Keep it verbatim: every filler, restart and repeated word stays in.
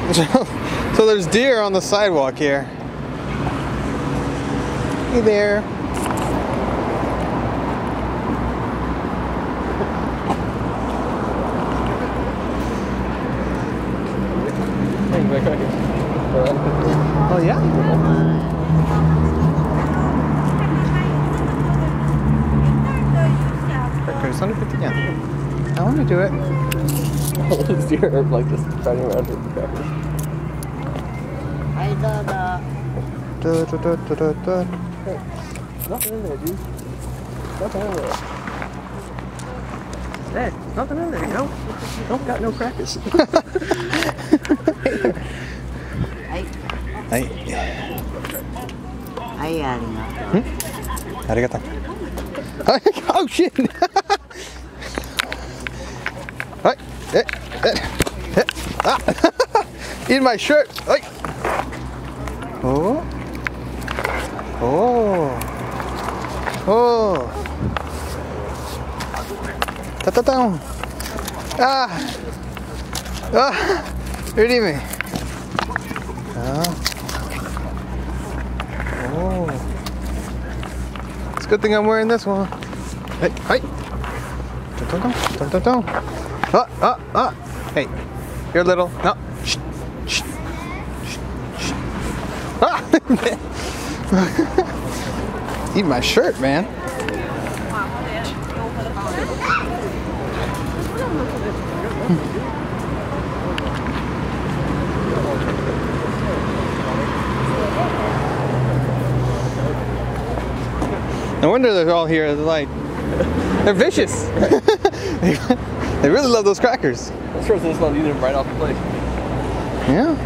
So there's deer on the sidewalk here. Hey there. Oh yeah? Crackers, one hundred fifty yen. I want to do it. This deer are like just running around with the crackers. Da, da, da, da, da, da. Hey, nothing in there, dude. Nothing in there. Hey, nothing in there, you know? Don't got no crackers. Hey. Hey, arigato. Arigato. Oh shit! Hey, hey, hey, hey. Ah. In my shirt. Hey. Oh. Oh. Oh. Ta ta ta. Ah. Ah. Ready me. Ah. Oh. It's a good thing I'm wearing this one. Hey, hey. Dun, dun, dun, dun, dun. Ah, ah, ah. Hey, you're little. No. Shh, shh, shh, shh. Ah. Eat my shirt, man. No wonder they're all here. They're like, they're vicious. they, they really love those crackers. I'm sure this one eating them right off the plate. Yeah.